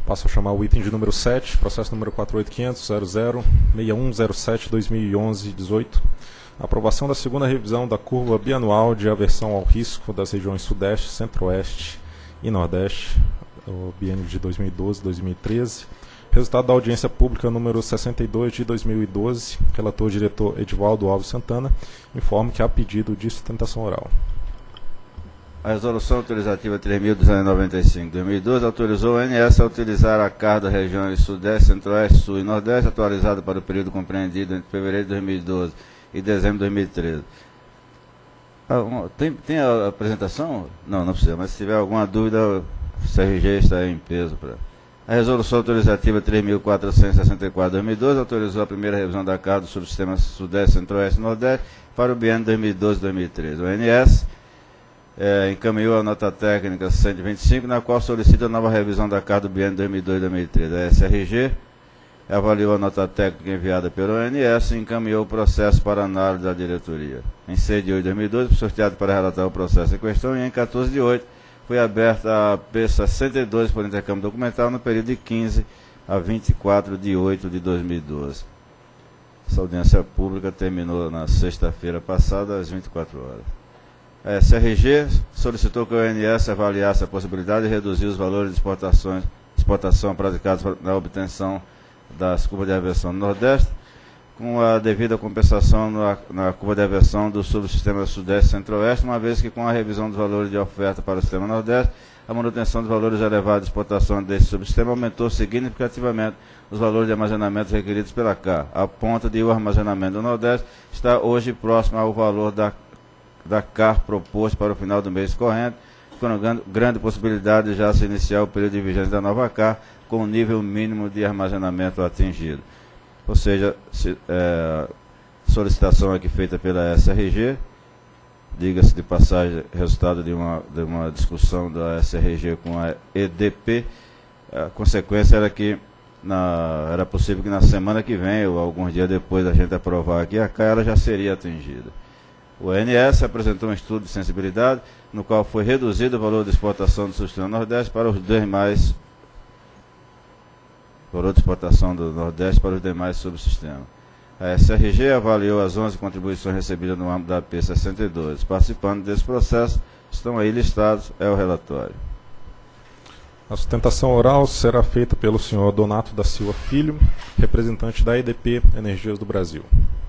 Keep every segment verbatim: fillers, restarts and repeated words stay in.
Passo a chamar o item de número sete, processo número quatro oito quinhentos ponto zero zero seis um zero sete barra dois mil e onze dezoito. Aprovação da segunda revisão da curva bianual de aversão ao risco das regiões Sudeste, Centro-Oeste e Nordeste, o biênio de dois mil e doze a dois mil e treze. Resultado da audiência pública número sessenta e dois de dois mil e doze. Relator diretor Edivaldo Alves Santana. Informo que há pedido de sustentação oral. A resolução autorizativa três mil duzentos e noventa e cinco de dois mil e doze autorizou o A N S a utilizar a C A R das regiões Sudeste, Centro-Oeste, Sul e Nordeste, atualizada para o período compreendido entre fevereiro de dois mil e doze e dezembro de dois mil e treze. Ah, uma, tem, tem a apresentação? Não, não precisa, mas se tiver alguma dúvida, o C R G está em peso. Pra... A resolução autorizativa três mil quatrocentos e sessenta e quatro de dois mil e doze autorizou a primeira revisão da C A R do subsistema Sudeste, Centro-Oeste e Nordeste para o biênio dois mil e doze a dois mil e treze. O A N S É, encaminhou a nota técnica cento e vinte e cinco, na qual solicita a nova revisão da C A R do biênio dois mil e doze a dois mil e treze. A S R G avaliou a nota técnica enviada pelo A N S e encaminhou o processo para análise da diretoria. Em seis de oito de dois mil e doze, foi sorteado para relatar o processo em questão e em quatorze de oito foi aberta a P sessenta e dois por intercâmbio documental no período de quinze a vinte e quatro de oito de dois mil e doze. Essa audiência pública terminou na sexta-feira passada, às vinte e quatro horas. A S R G solicitou que o A N S avaliasse a possibilidade de reduzir os valores de exportações, exportação praticados na obtenção das curvas de aversão no Nordeste, com a devida compensação na, na curva de aversão do subsistema Sudeste e Centro-Oeste, uma vez que com a revisão dos valores de oferta para o sistema Nordeste, a manutenção dos valores elevados de exportação desse subsistema aumentou significativamente os valores de armazenamento requeridos pela C A R, a ponto de o armazenamento do Nordeste estar hoje próximo ao valor da da C A R proposto para o final do mês corrente, com grande, grande possibilidade de já se iniciar o período de vigência da nova C A R com o nível mínimo de armazenamento atingido. Ou seja, se, é, solicitação aqui feita pela S R G, diga-se de passagem, resultado de uma, de uma discussão da S R G com a E D P, a consequência era que na, era possível que na semana que vem, ou alguns dias depois da gente aprovar aqui, a C A R ela já seria atingida. O A N S apresentou um estudo de sensibilidade, no qual foi reduzido o valor de exportação do subsistema Nordeste para os demais, valor de exportação do Nordeste para os demais subsistemas. A S R G avaliou as onze contribuições recebidas no âmbito da P sessenta e dois. Participando desse processo, estão aí listados, é o relatório. A sustentação oral será feita pelo senhor Donato da Silva Filho, representante da E D P Energias do Brasil.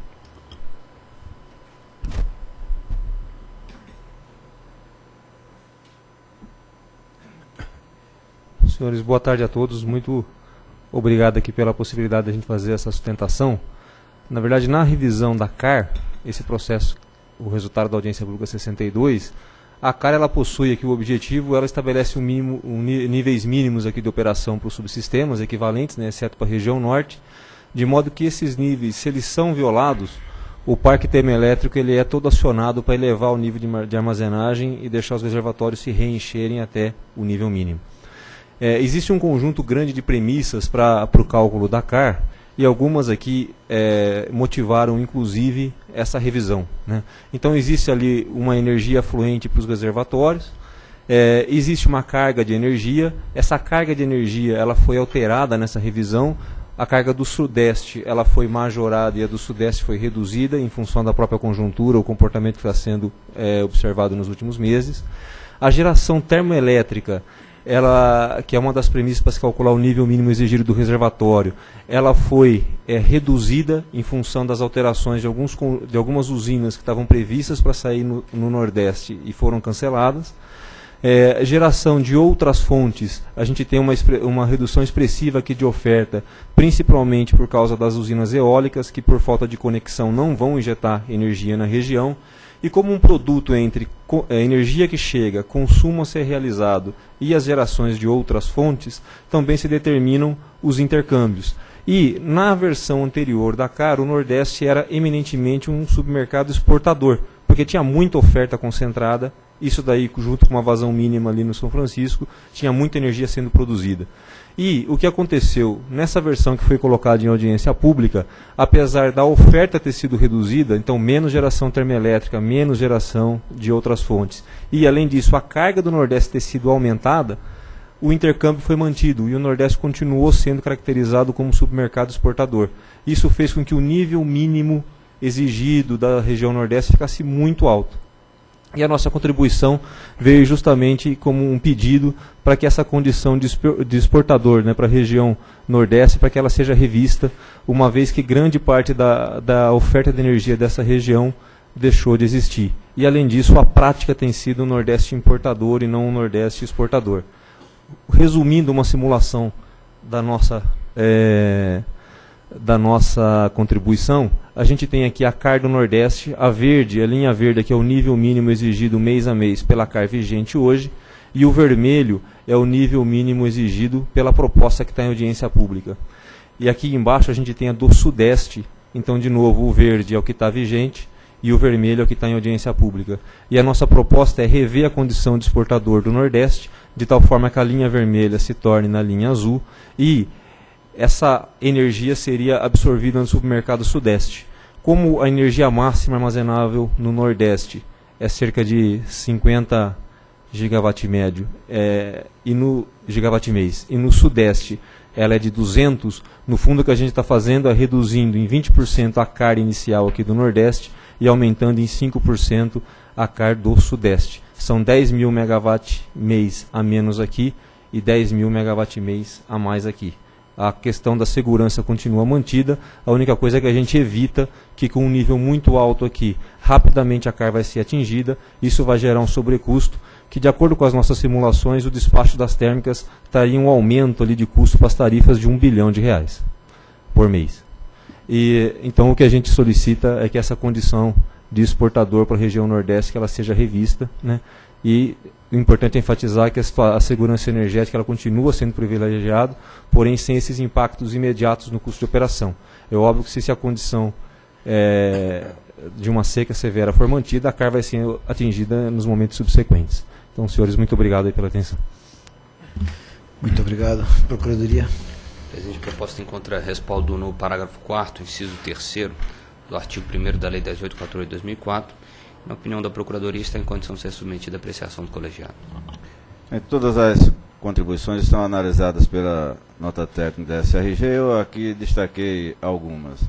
Senhores, boa tarde a todos. Muito obrigado aqui pela possibilidade de a gente fazer essa sustentação. Na verdade, na revisão da C A R, esse processo, o resultado da audiência pública sessenta e dois, a C A R ela possui aqui o objetivo, ela estabelece um mínimo, um, níveis mínimos aqui de operação para os subsistemas equivalentes, né, exceto para a região norte, de modo que esses níveis, se eles são violados, o parque termoelétrico ele é todo acionado para elevar o nível de, de armazenagem e deixar os reservatórios se reencherem até o nível mínimo. É, existe um conjunto grande de premissas para o cálculo da C A R e algumas aqui é, motivaram inclusive essa revisão, né? Então existe ali uma energia fluente para os reservatórios, é, existe uma carga de energia, essa carga de energia ela foi alterada nessa revisão, a carga do Sudeste ela foi majorada e a do Sudeste foi reduzida em função da própria conjuntura, o comportamento que está sendo é, observado nos últimos meses. A geração termoelétrica, ela, que é uma das premissas para se calcular o nível mínimo exigido do reservatório, ela foi é, reduzida em função das alterações de, alguns, de algumas usinas que estavam previstas para sair no, no Nordeste e foram canceladas. É, geração de outras fontes, a gente tem uma, uma redução expressiva aqui de oferta, principalmente por causa das usinas eólicas, que por falta de conexão não vão injetar energia na região. E como um produto entre a energia que chega, consumo a ser realizado e as gerações de outras fontes, também se determinam os intercâmbios. E na versão anterior da C A R, o Nordeste era eminentemente um submercado exportador, porque tinha muita oferta concentrada, isso daí junto com uma vazão mínima ali no São Francisco, tinha muita energia sendo produzida. E o que aconteceu nessa versão que foi colocada em audiência pública, apesar da oferta ter sido reduzida, então menos geração termoelétrica, menos geração de outras fontes, e além disso a carga do Nordeste ter sido aumentada, o intercâmbio foi mantido e o Nordeste continuou sendo caracterizado como supermercado exportador. Isso fez com que o nível mínimo exigido da região Nordeste ficasse muito alto. E a nossa contribuição veio justamente como um pedido para que essa condição de exportador, né, para a região Nordeste, para que ela seja revista, uma vez que grande parte da, da oferta de energia dessa região deixou de existir. E, além disso, a prática tem sido o Nordeste importador e não o Nordeste exportador. Resumindo uma simulação da nossa, é, da nossa contribuição, a gente tem aqui a C A R do Nordeste, a verde, a linha verde aqui é o nível mínimo exigido mês a mês pela C A R vigente hoje, e o vermelho é o nível mínimo exigido pela proposta que está em audiência pública. E aqui embaixo a gente tem a do Sudeste, então de novo o verde é o que está vigente, e o vermelho é o que está em audiência pública. E a nossa proposta é rever a condição de exportador do Nordeste, de tal forma que a linha vermelha se torne na linha azul, e essa energia seria absorvida no supermercado Sudeste. Como a energia máxima armazenável no Nordeste é cerca de cinquenta gigawatt médio, é, e no gigawatt mês, e no Sudeste ela é de duzentos, no fundo o que a gente está fazendo é reduzindo em vinte por cento a C A R inicial aqui do Nordeste e aumentando em cinco por cento a C A R do Sudeste. São dez mil megawatt mês a menos aqui e dez mil megawatt mês a mais aqui. A questão da segurança continua mantida, a única coisa é que a gente evita que com um nível muito alto aqui, rapidamente a C A R vai ser atingida, isso vai gerar um sobrecusto, que de acordo com as nossas simulações, o despacho das térmicas estaria um aumento ali de custo para as tarifas de um bilhão de reais por mês. E, então o que a gente solicita é que essa condição de exportador para a região Nordeste que ela seja revista, né? E o importante é enfatizar que a, a segurança energética ela continua sendo privilegiada, porém sem esses impactos imediatos no custo de operação. É óbvio que se, se a condição é, de uma seca severa for mantida, a C A R vai ser atingida nos momentos subsequentes. Então, senhores, muito obrigado aí pela atenção. Muito obrigado. Procuradoria. Presidente, a proposta encontra respaldo no parágrafo quarto, inciso terceiro, do artigo primeiro da Lei dez mil oitocentos e quarenta e oito de dois mil e quatro. Na opinião da Procuradoria, está em condição de ser submetida à apreciação do colegiado. É, todas as contribuições estão analisadas pela nota técnica da S R G, eu aqui destaquei algumas.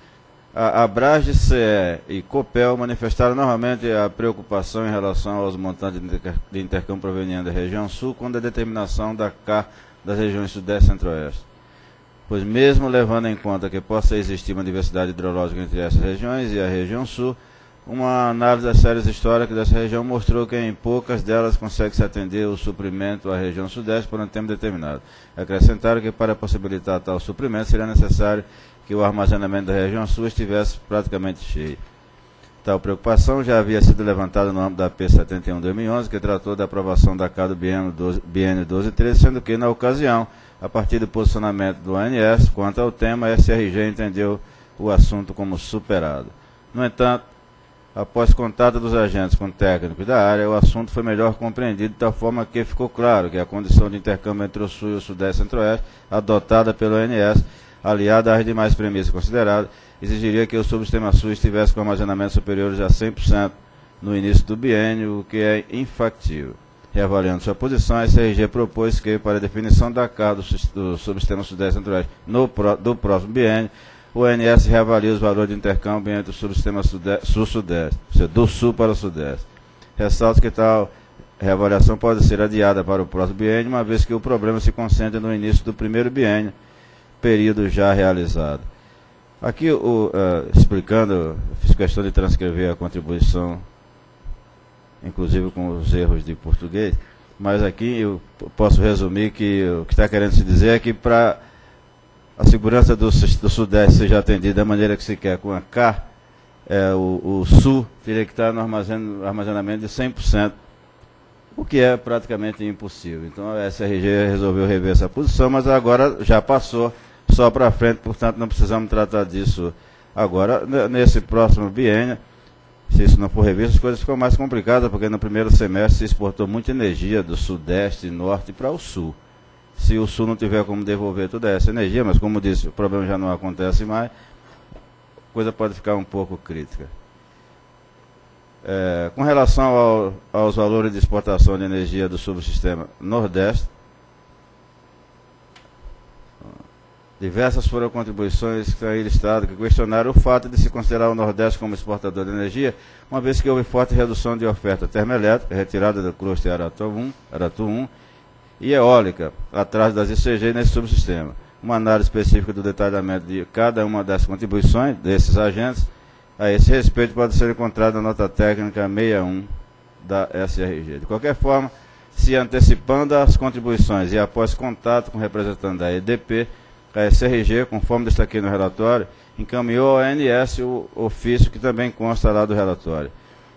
A Abrasde, C E e Copel manifestaram novamente a preocupação em relação aos montantes de intercâmbio provenientes da região sul com a determinação da C A R das regiões sudeste e centro-oeste. Pois mesmo levando em conta que possa existir uma diversidade hidrológica entre essas regiões e a região sul, uma análise das séries históricas dessa região mostrou que em poucas delas consegue-se atender o suprimento à região sudeste por um tempo determinado. Acrescentaram que para possibilitar tal suprimento seria necessário que o armazenamento da região sul estivesse praticamente cheio. Tal preocupação já havia sido levantada no âmbito da P setenta e um de dois mil e onze, que tratou da aprovação da C A do biênio doze e treze, sendo que, na ocasião, a partir do posicionamento do A N S, quanto ao tema, a S R G entendeu o assunto como superado. No entanto, após contato dos agentes com técnicos da área, o assunto foi melhor compreendido de tal forma que ficou claro que a condição de intercâmbio entre o Sul e o Sudeste e Centro-Oeste, adotada pelo A N S, aliada às demais premissas consideradas, exigiria que o subsistema Sul estivesse com armazenamento superiores a cem por cento no início do biênio, o que é infactível. Reavaliando sua posição, a S R G propôs que, para a definição da C A do, do subsistema Sudeste e Centro-Oeste no pro, do próximo biênio, o A N S reavalia os valores de intercâmbio entre o subsistema Sul-Sudeste, ou seja, do Sul para o Sudeste. Ressalto que tal reavaliação pode ser adiada para o próximo biênio, uma vez que o problema se concentra no início do primeiro biênio, período já realizado. Aqui, o, uh, explicando, fiz questão de transcrever a contribuição, inclusive com os erros de português, mas aqui eu posso resumir que o que está querendo se dizer é que para a segurança do, do Sudeste seja atendida da maneira que se quer com a C A R, é, o, o Sul teria que estar no armazenamento de cem por cento, o que é praticamente impossível. Então a S R G resolveu rever essa posição, mas agora já passou só para frente, portanto não precisamos tratar disso agora. Nesse próximo biênio, se isso não for revisto, as coisas ficam mais complicadas, porque no primeiro semestre se exportou muita energia do Sudeste e Norte para o Sul. Se o Sul não tiver como devolver toda essa energia, mas como disse, o problema já não acontece mais, a coisa pode ficar um pouco crítica. É, com relação ao, aos valores de exportação de energia do subsistema Nordeste, Diversas foram contribuições que aí listado que questionaram o fato de se considerar o Nordeste como exportador de energia, uma vez que houve forte redução de oferta termoelétrica, retirada do cluster Aratu um, Aratu um e eólica, atrás das I C G nesse subsistema. Uma análise específica do detalhamento de cada uma das contribuições desses agentes a esse respeito pode ser encontrada na nota técnica sessenta e um da S R G. De qualquer forma, se antecipando as contribuições e após contato com o representante da E D P, a S R G, conforme destaquei no relatório, encaminhou ao A N S o ofício que também consta lá do relatório.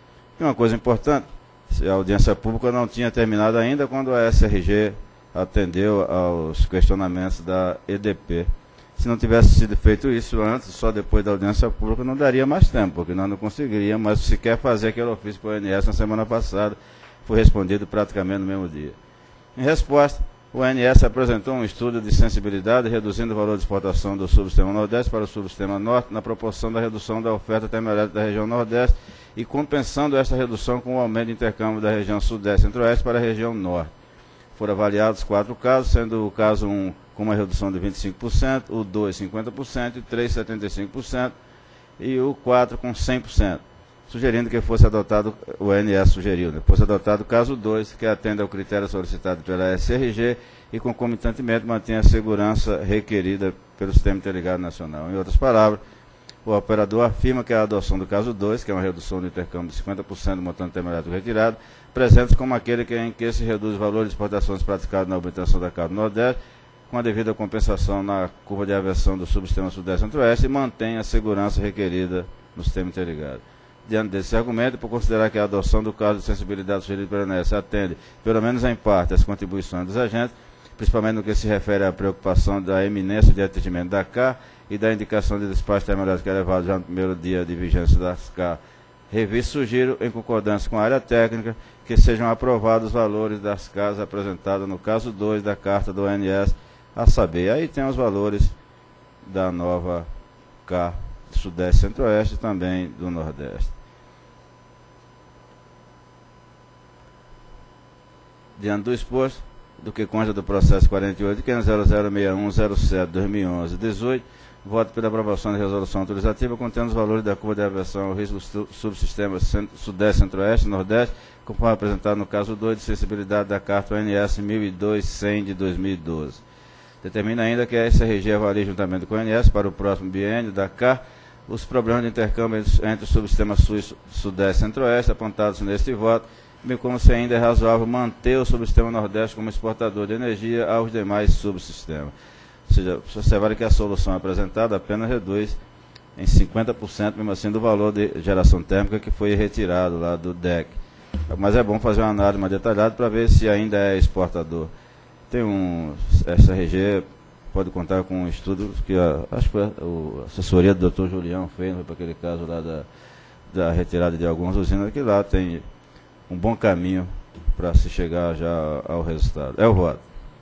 E uma coisa importante, a audiência pública não tinha terminado ainda quando a S R G atendeu aos questionamentos da E D P. Se não tivesse sido feito isso antes, só depois da audiência pública, não daria mais tempo, porque nós não conseguiríamos, mas se quer fazer aquele ofício para o A N S na semana passada, foi respondido praticamente no mesmo dia. Em resposta, o A N S apresentou um estudo de sensibilidade, reduzindo o valor de exportação do subsistema Nordeste para o subsistema Norte, na proporção da redução da oferta termoelétrica da região Nordeste e compensando esta redução com o aumento de intercâmbio da região Sudeste e Centro-Oeste para a região Norte. Foram avaliados quatro casos, sendo o caso um com uma redução de vinte e cinco por cento, o dois cinquenta por cento, o três setenta e cinco por cento e o quatro com cem por cento. Sugerindo que fosse adotado, o A N S sugeriu, né, fosse adotado o caso dois, que atende ao critério solicitado pela S R G e concomitantemente mantém a segurança requerida pelo Sistema Interligado Nacional. Em outras palavras, o operador afirma que a adoção do caso dois, que é uma redução do intercâmbio de cinquenta por cento do montante termoelétrico retirado, presentes como aquele que, em que se reduz o valor de exportações praticado na obtenção da carta do Nordeste, com a devida compensação na curva de aversão do subsistema Sudeste e Centro-Oeste e mantém a segurança requerida no Sistema Interligado. Diante desse argumento, por considerar que a adoção do caso de sensibilidade sugerido pela A N S atende, pelo menos em parte, às contribuições dos agentes, principalmente no que se refere à preocupação da eminência de atendimento da C A e da indicação de despacho termoelétrico elevado já no primeiro dia de vigência da C A, revisto sugiro, em concordância com a área técnica, que sejam aprovados os valores das C As apresentadas no caso dois da carta do A N S, a saber, aí tem os valores da nova C A do Sudeste e Centro-Oeste e também do Nordeste. Diante do exposto, do que consta do processo quarenta e oito, zero zero zero seis um zero sete dois mil e onze dezoito, voto pela aprovação da resolução autorizativa contendo os valores da curva de aversão ao risco do subsistema Sudeste, Centro-Oeste e Nordeste, conforme apresentado no caso dois de sensibilidade da carta O N S mil e dois cem de dois mil e doze. Determina ainda que a S R G avalie juntamente com o O N S para o próximo biênio da C A os problemas de intercâmbio entre os subsistemas Sul, Sudeste e Centro-Oeste apontados neste voto, bem como se ainda é razoável manter o subsistema Nordeste como exportador de energia aos demais subsistemas. Ou seja, observar que a solução apresentada apenas reduz em cinquenta por cento, mesmo assim, do valor de geração térmica que foi retirado lá do D E C. Mas é bom fazer uma análise mais detalhada para ver se ainda é exportador. Tem um S R G, pode contar com um estudo que a, acho que a, a assessoria do doutor Julião fez para aquele caso lá da, da retirada de algumas usinas, que lá tem um bom caminho para se chegar já ao resultado. É o voto.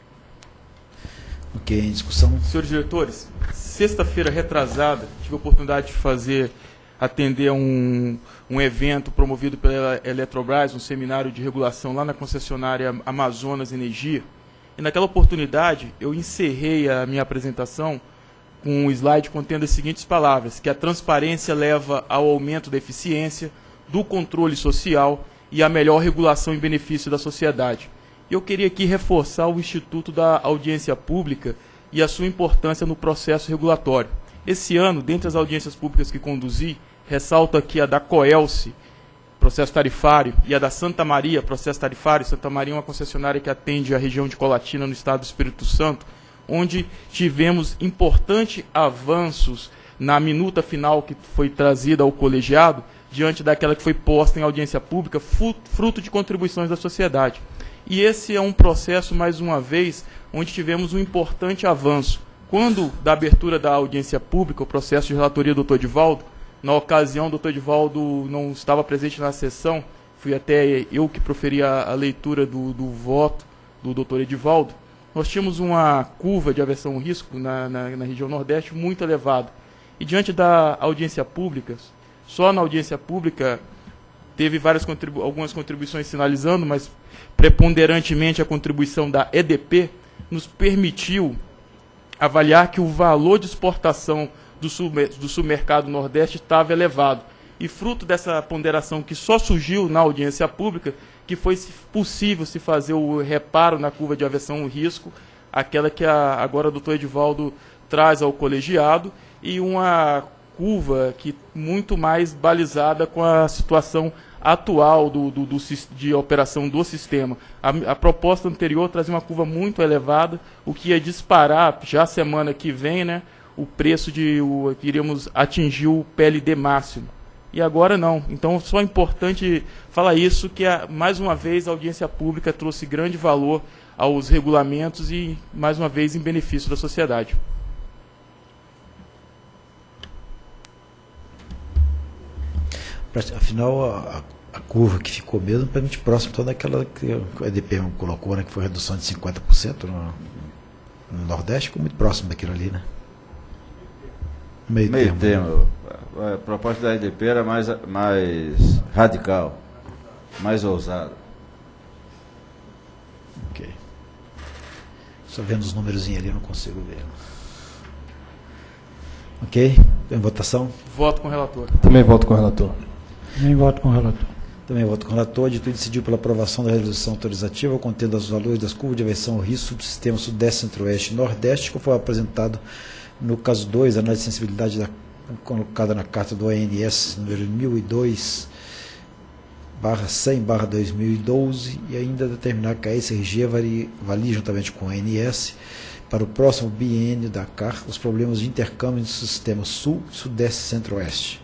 Ok, em discussão. Senhores diretores, sexta-feira retrasada, tive a oportunidade de fazer, atender a um, um evento promovido pela Eletrobras, um seminário de regulação lá na concessionária Amazonas Energia. E naquela oportunidade, eu encerrei a minha apresentação com um slide contendo as seguintes palavras, que a transparência leva ao aumento da eficiência, do controle social e a melhor regulação em benefício da sociedade. E eu queria aqui reforçar o Instituto da Audiência Pública e a sua importância no processo regulatório. Esse ano, dentre as audiências públicas que conduzi, ressalto aqui a da Coelce, processo tarifário, e a da Santa Maria, processo tarifário. Santa Maria é uma concessionária que atende a região de Colatina, no estado do Espírito Santo, onde tivemos importantes avanços na minuta final que foi trazida ao colegiado, diante daquela que foi posta em audiência pública, fruto de contribuições da sociedade. E esse é um processo, mais uma vez, onde tivemos um importante avanço. Quando, da abertura da audiência pública, o processo de relatoria do doutor Edivaldo, na ocasião, o doutor Edivaldo não estava presente na sessão, fui até eu que proferi a, a leitura do, do voto do doutor Edivaldo, nós tínhamos uma curva de aversão ao risco na, na, na região Nordeste muito elevada. E diante da audiência pública, só na audiência pública teve várias contribu algumas contribuições sinalizando, mas preponderantemente a contribuição da E D P nos permitiu avaliar que o valor de exportação do, sul, do submercado Nordeste estava elevado. E fruto dessa ponderação que só surgiu na audiência pública, que foi possível se fazer o reparo na curva de aversão ao risco, aquela que a, agora o doutor Edivaldo traz ao colegiado, e uma curva que muito mais balizada com a situação atual do, do, do, de operação do sistema. A, a proposta anterior trazia uma curva muito elevada, o que ia disparar, já semana que vem, né, o preço de... O, iríamos atingir o P L D máximo. E agora não. Então, só é importante falar isso, que a, mais uma vez a audiência pública trouxe grande valor aos regulamentos e, mais uma vez, em benefício da sociedade. Afinal, a, a curva que ficou mesmo, para a gente próximo toda aquela que o E D P colocou, né, que foi redução de cinquenta por cento no, no Nordeste, ficou muito próximo daquilo ali, né? Meio, Meio termo. termo. A proposta da E D P era mais, mais radical, mais ousada. Ok. Só vendo os números ali, eu não consigo ver. Ok? Em votação? Voto com o relator. Também voto com o relator. Também voto com o relator. Também voto com o relator. De tudo decidiu pela aprovação da resolução autorizativa contendo os valores das curvas de aversão ao risco do sistema Sudeste, Centro-Oeste e Nordeste, conforme apresentado no caso dois, análise de sensibilidade da, colocada na carta do A N S número mil e dois barra cem barra dois mil e doze, e ainda determinar que a S R G avalie, avalie juntamente com a A N S para o próximo biênio da C A R os problemas de intercâmbio do sistema Sul, Sudeste e Centro-Oeste.